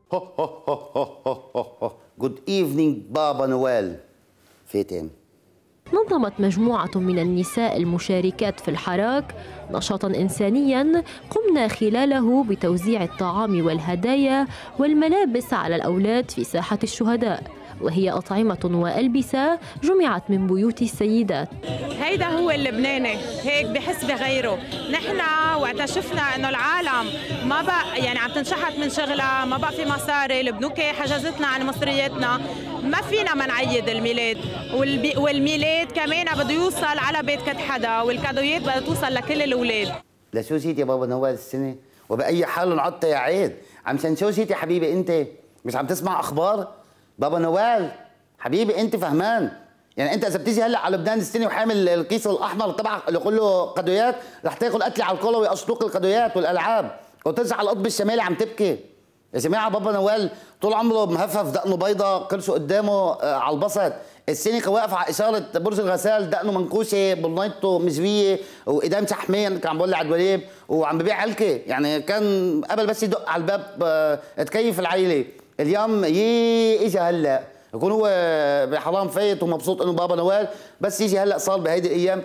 جود ايفنينج بابا نويل. فاتن. نظمت مجموعة من النساء المشاركات في الحراك نشاطاً إنسانياً قمنا خلاله بتوزيع الطعام والهدايا والملابس على الأولاد في ساحة الشهداء، وهي أطعمة وألبسة جمعت من بيوت السيدات. هيدا هو اللبناني، هيك بحس بغيره. نحن وقت شفنا انه العالم ما بقى يعني عم تنشحت من شغلها، ما بقى في مصاري، البنوك حجزتنا عن مصرياتنا، ما فينا ما نعيد الميلاد، والميلاد كمان بده يوصل على بيت كد حدا، والكادويات بدها توصل لكل الاولاد. لشو جيت يا بابا نوال السنه؟ وبأي حال انعدت يا عيد؟ عمشان شو جيت يا حبيبي انت؟ مش عم تسمع اخبار؟ بابا نوال حبيبي انت فهمان؟ يعني انت اذا بتيجي هلا على لبنان السنه وحامل الكيس الاحمر تبعك اللي كله قدويات، رح تاخذ قتله على الكولا ويقشطوك القدويات والالعاب، وترجع القطب الشمالي عم تبكي. يا جماعه بابا نوال طول عمره مهفف، دقنه بيضه، كرشه قدامه على البسط. السنه واقف على اشاره برج الغسال، دقنه منكوشه، بنيته مزويه، وقدام شحمين، كان عم بولع الدولاب وعم ببيع علكه، يعني كان قبل بس يدق على الباب تكيف العيله. اليوم اجى هلا يكون هو بحرام فايت ومبسوط انه بابا نوال، بس يجي هلا صار بهيدي الايام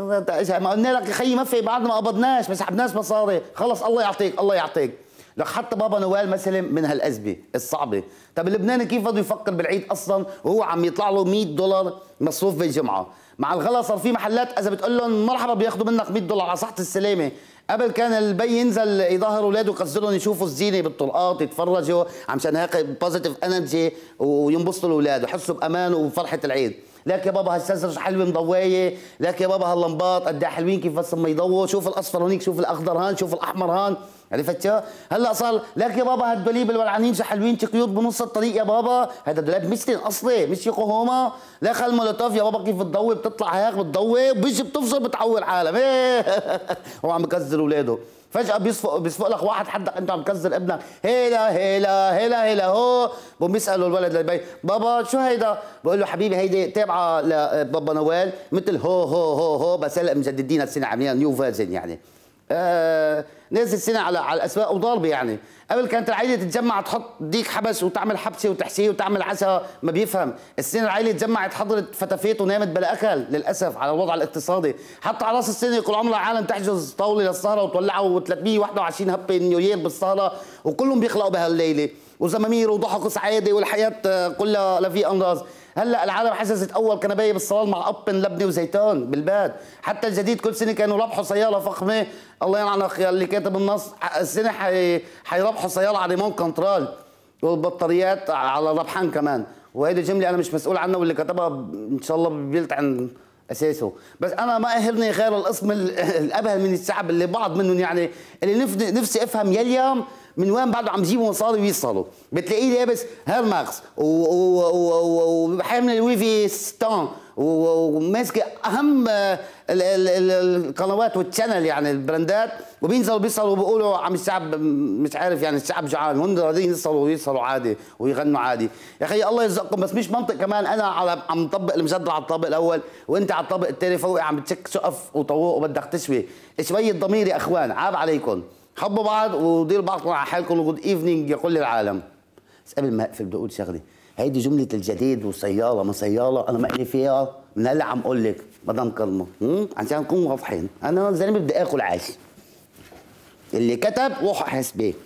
ما قلنا لك يا خيي ما في، بعدنا ما قبضناش، ما سحبناش مصاري، خلص الله يعطيك الله يعطيك. لك حتى بابا نوال ما سلم من هالازمه الصعبه. طب اللبناني كيف بده يفكر بالعيد اصلا وهو عم يطلع له $100 مصروف بالجمعه؟ مع الغلا صار في محلات اذا بتقول لهم مرحبا بياخذوا منك $100 على صحه السلامه. قبل كان البي ينزل يظهر اولاده ويقصدهم يشوفوا الزينه بالطرقات يتفرجوا عشان هيك بوزيتيف انرجي وينبسطوا الاولاد ويحسوا بامان وفرحه العيد. لك يا بابا هالسزرج حلوه مضويه، لك يا بابا هاللمبات قد ايه حلوين كيف بس ما يضووا، شوف الاصفر هونيك، شوف الاخضر هان، شوف الاحمر هان، عرفت شو؟ هلا صار لك يا بابا هالدوليب الولعانين شو حلوين، شو قيود بنص الطريق يا بابا، هذا دولاب مشتن اصلي مش يوكوهاما، لا خل مولوتوف يا بابا كيف بتضوي، بتطلع هيك بتضوي وبيجي بتفصل بتعور العالم. هو عم بكزر اولاده، فجأة بيصفق لك واحد حدك انت عم تكزر ابنك، هيلا هيلا هيلا هيلا هو، بقوم بيسألوا الولد للبي بابا شو هيدا؟ بقول له حبيبي هيدي تابعة لبابا نوال مثل هو بس هلا مجددين السنة عاملين نيو فيرجن يعني. نازل السنة على الاسواق وضاربة يعني. قبل كانت العائلة تتجمع تحط ديك حبس وتعمل حبسة وتحشيه وتعمل عسى ما بيفهم، السنة العائلة تجمعت حضرت فتافيت ونامت بلا اكل للاسف على الوضع الاقتصادي، حتى على راس السنة كل عمر العالم تحجز طاولة للسهرة وتولعوا 321 هبة نيو يير بالسهرة وكلهم بيخلقوا بهالليلة وزمامير وضحك وسعادة والحياة كلها لا في امراض. هلا العالم حجزت اول كنبايه بالصالون مع قطن لبنه وزيتون بالباد، حتى الجديد كل سنه كانوا ربحوا سياره فخمه، الله يلعنك يا اللي كاتب النص، السنه حيربحوا سياره على ريمون كنترول والبطاريات على ربحان كمان، وهيدي جمله انا مش مسؤول عنها واللي كتبها ان شاء الله بيلتعن اساسه، بس انا ما اهرني غير القسم الابهل من الشعب اللي بعض منهم يعني اللي نفسي افهم يا اليوم من وين بعده عم يجيبوا مصاري ويصلوا، بتلاقيه لابس هيرماكس وحامل الويفي ستون وماسك اهم القنوات والتشانل يعني البراندات، وبينزلوا بيصلوا وبيقولوا عم الشعب مش عارف يعني الشعب جوعان، هن راضيين يصلوا ويصلوا عادي ويغنوا عادي، يا اخي الله يرزقكم بس مش منطق كمان انا عم نطبق المجدر على الطابق الاول وانت على الطابق الثاني فوق عم بتشك شقف وطوق وبدك تشوي، شويه ضمير يا اخوان، عاب عليكم، حبوا بعض وديروا بعضكم على حالكم وجود ايفنينج يا كل العالم. بس قبل ما اقفل بدي اقول شغله، هيدي جمله الجديد وسياره ما سياره انا ما لي فيها، من هلا عم اقول لك مدام كرمه عشان نكون واضحين، انا زلمه بدي اكل عيش. اللي كتب روح حاسبيه.